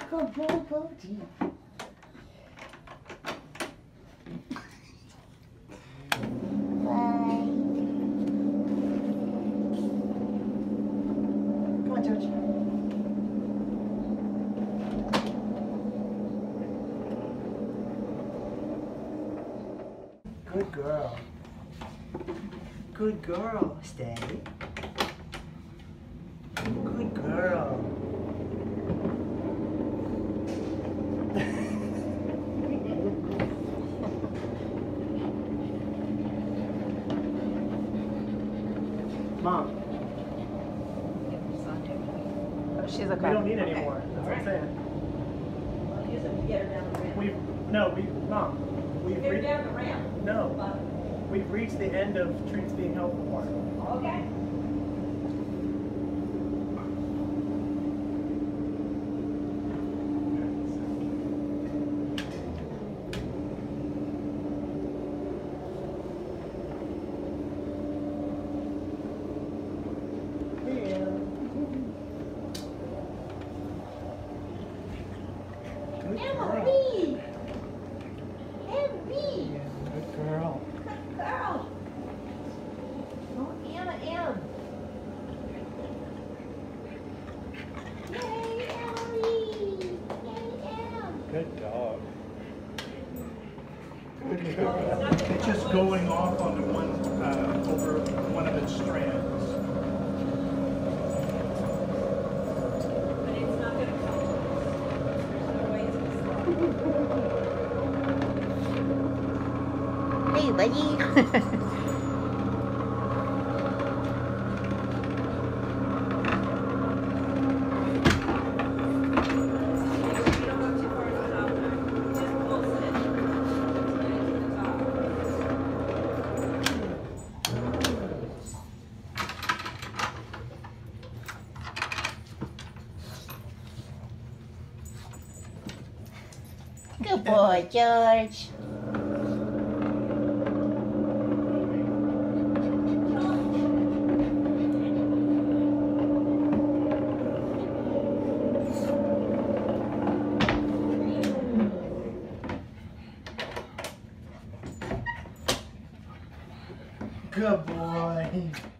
Good boy, Bodhi. Bye. Come on, George. Good girl. Good girl. Stay. Good girl. Mom. Oh, she's okay. We don't need any more. That's what I'm saying. Use them to get her down the ramp. Mom, we've Get her down the ramp. no, we've reached the end of treats being helpful part. Okay. Emery! Emery! Good girl. Good girl! Oh, Anna M. Yay, Emery! Yay, Em! Good dog. It's just going off on the one over one of its strands. But it's not going to come. There's no way it's going to stop. Hey, buddy. You don't go too far to the top now. Just pulse it. Get it to the top. Good boy, George. Good boy.